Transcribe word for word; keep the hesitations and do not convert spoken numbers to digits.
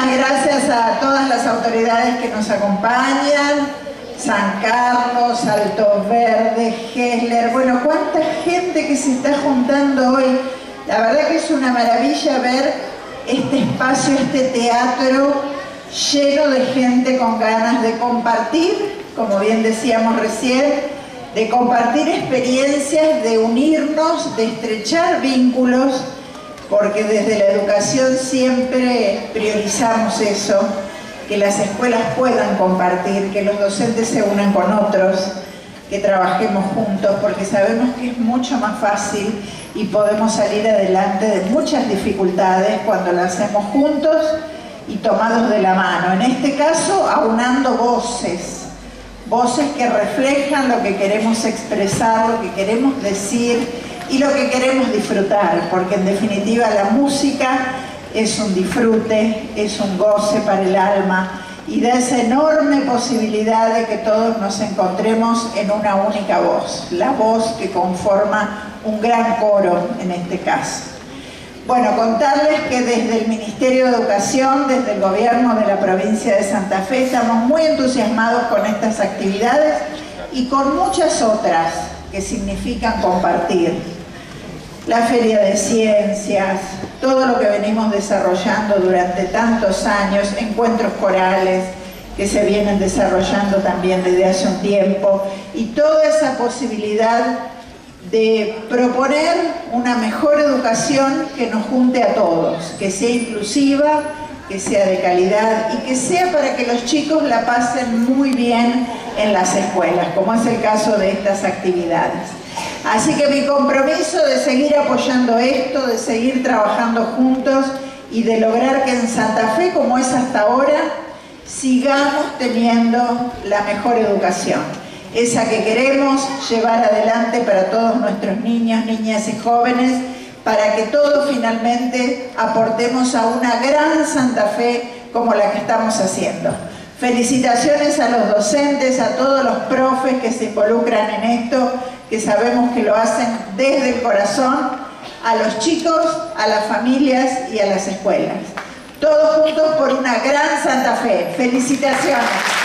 Muchísimas gracias a todas las autoridades que nos acompañan, San Carlos, Alto Verde, Hessler, bueno, cuánta gente que se está juntando hoy. La verdad que es una maravilla ver este espacio, este teatro lleno de gente con ganas de compartir, como bien decíamos recién, de compartir experiencias, de unirnos, de estrechar vínculos, porque desde la educación siempre priorizamos eso, que las escuelas puedan compartir, que los docentes se unan con otros, que trabajemos juntos, porque sabemos que es mucho más fácil y podemos salir adelante de muchas dificultades cuando lo hacemos juntos y tomados de la mano. En este caso, aunando voces, voces que reflejan lo que queremos expresar, lo que queremos decir y lo que queremos disfrutar, porque en definitiva la música es un disfrute, es un goce para el alma y da esa enorme posibilidad de que todos nos encontremos en una única voz, la voz que conforma un gran coro en este caso. Bueno, contarles que desde el Ministerio de Educación, desde el Gobierno de la provincia de Santa Fe, estamos muy entusiasmados con estas actividades y con muchas otras que significan compartir. La Feria de Ciencias, todo lo que venimos desarrollando durante tantos años, encuentros corales que se vienen desarrollando también desde hace un tiempo, y toda esa posibilidad de proponer una mejor educación que nos junte a todos, que sea inclusiva, que sea de calidad y que sea para que los chicos la pasen muy bien en las escuelas, como es el caso de estas actividades. Así que mi compromiso de seguir apoyando esto, de seguir trabajando juntos y de lograr que en Santa Fe, como es hasta ahora, sigamos teniendo la mejor educación, esa que queremos llevar adelante para todos nuestros niños, niñas y jóvenes, para que todos finalmente aportemos a una gran Santa Fe como la que estamos haciendo. Felicitaciones a los docentes, a todos los profes que se involucran en esto, que sabemos que lo hacen desde el corazón, a los chicos, a las familias y a las escuelas. Todos juntos por una gran Santa Fe. Felicitaciones.